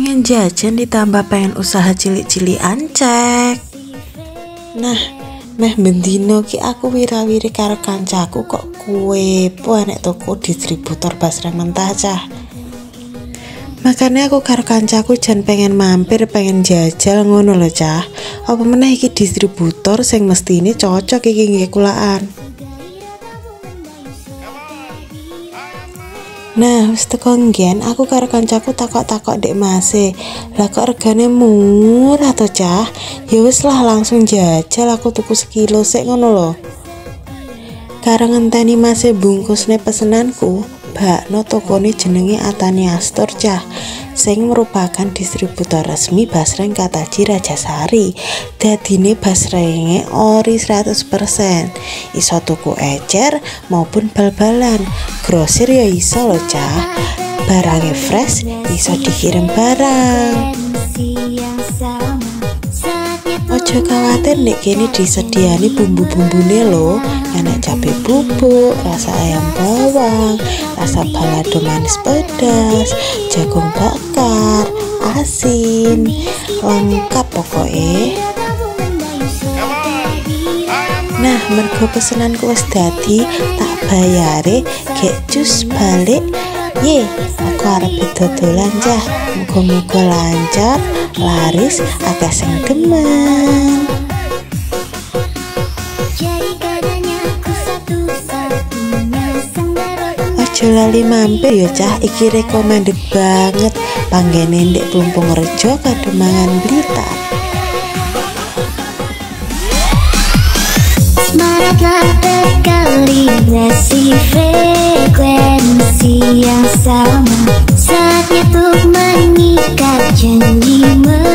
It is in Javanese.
pengen jajan ditambah pengen usaha cilik-cilikan cek. Nah, meh bendino ki aku wira-wiri karo kancaku kok kue po enek toko distributor basreng mentah cah. Makanya aku karo kancaku jan pengen mampir pengen jajal ngono lho cah. Apa meneh iki distributor sing mestine cocok iki nggih kulaan. Nah, wis teko nggen aku karo kancaku takok-takok Dek Mase. Lah kok regane murah to, Cah? Ya wis lah langsung jajal aku tuku sekilo sik ngono lho. Karo ngenteni Mase bungkusne pesenanku, bakno tokone jenenge Atani Astor Cah, sing merupakan distributor resmi basreng Kataji Rajasari. Dadine basrenge ori 100%, iso tuku ecer maupun bal-balan. Grosir ya iso lho Cah, barangnya fresh iso dikirim barang. Ojo khawatir nek kene disediani bumbu-bumbune lho, enak cabai bubuk, rasa ayam bawang, rasa balado manis pedas, jagung bakar, asin, lengkap pokoknya. Nah, mergo pesenanku wis dadi, tak bayare gek jus balik. Ye, aku arep dodolan Cah. Muga-muga lancar, laris, akeh sing demen. Ojo lali mampir ya Cah, iki recommended banget. Panggene ndek Plumpung Rejo Kademangan Blitar. Semangatlah berkalibrasi frekuensi yang sama. Saatnya untuk mengikat janji.